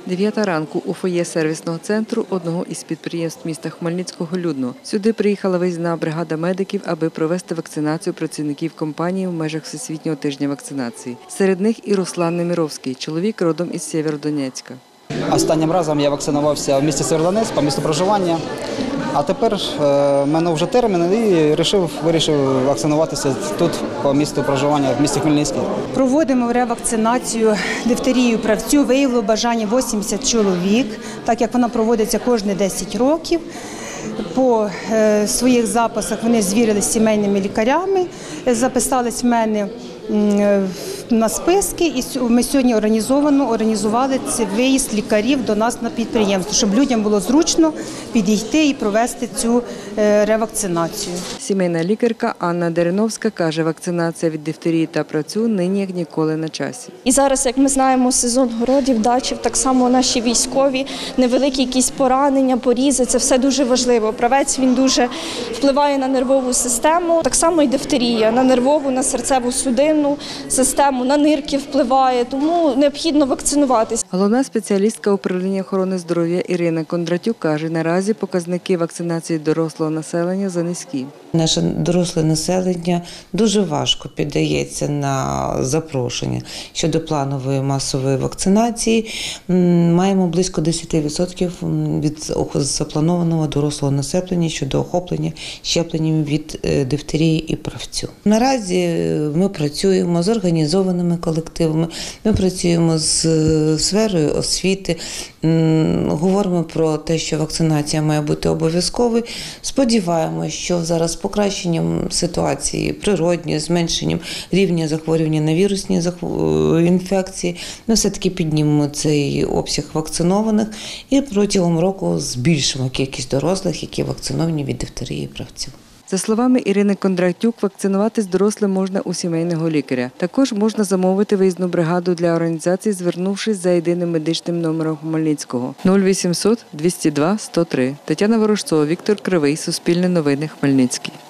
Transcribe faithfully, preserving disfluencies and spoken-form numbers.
Дев'ята ранку у фоє сервісного центру одного із підприємств міста Хмельницького людно. Сюди приїхала виїзна бригада медиків, аби провести вакцинацію працівників компанії в межах Всесвітнього тижня вакцинації. Серед них і Руслан Немировський, чоловік родом із Сєвєродонецька. Останнім разом я вакцинувався в місті Сєвєродонецьк по місту проживання, а тепер в мене вже термін і вирішив, вирішив вакцинуватися тут по місту проживання в місті Хмельницький. Проводимо ревакцинацію дифтерію правцю, виявило бажання вісімдесят чоловік, так як вона проводиться кожні десять років. По е, своїх записах вони звірилися з сімейними лікарями, записались в мене е, на списки, і ми сьогодні організовано організували цей виїзд лікарів до нас на підприємство, щоб людям було зручно підійти і провести цю е, ревакцинацію. Сімейна лікарка Анна Дереновська каже, вакцинація від дифтерії та правцю нині як ніколи на часі. І зараз, як ми знаємо, сезон городів, дачів, так само наші військові, невеликі якісь поранення, порізи, це все дуже важливо. Правець, він дуже впливає на нервову систему, так само і дифтерія, на нервову, на серцеву судинну систему, на нирки впливає, тому необхідно вакцинуватися. Головна спеціалістка управління охорони здоров'я Ірина Кондратюк каже, наразі показники вакцинації дорослого населення занизькі. Наше доросле населення дуже важко піддається на запрошення щодо планової масової вакцинації. Маємо близько десять відсотків від запланованого дорослого населення щодо охоплення щепленням від дифтерії і правцю. Наразі ми працюємо з організованими колективами, ми працюємо з сферою освіти, говоримо про те, що вакцинація має бути обов'язковою. Сподіваємося, що зараз з покращенням ситуації природньої, зменшенням рівня захворювання на вірусні інфекції, ми все-таки піднімемо цей обсяг вакцинованих і протягом року збільшимо кількість дорослих, які вакциновані від дифтерії і правцю. За словами Ірини Кондратюк, вакцинуватись дорослим можна у сімейного лікаря. Також можна замовити виїзну бригаду для організації, звернувшись за єдиним медичним номером Хмельницького – нуль вісімсот двісті два сто три. Тетяна Ворожцова, Віктор Кривий, Суспільне новини, Хмельницький.